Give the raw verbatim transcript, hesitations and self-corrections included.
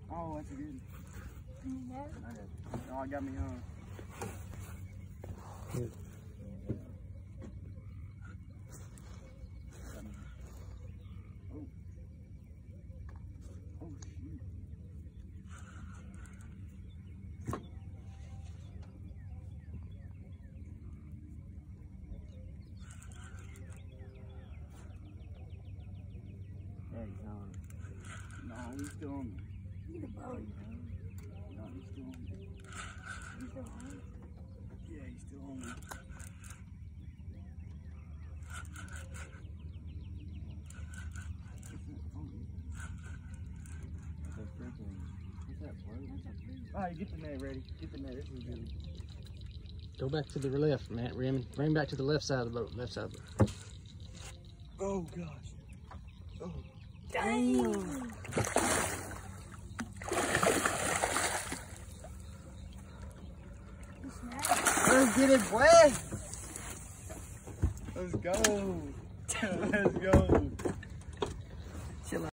Oh, that's a good one. No. Oh, I got me on. Good. Oh. Oh, shoot. Yeah, he's on. No, he's still on. He's a boat. No, he's still on. He's still on. Yeah, he's still on me. What's that float? All right, get the net ready. Get the net. This is good. Go back to the left, Matt. Rim. Bring back to the left side of the boat. Left side of the boat. Oh gosh. Oh. Dang! Let's get it wet. Let's go. Let's go.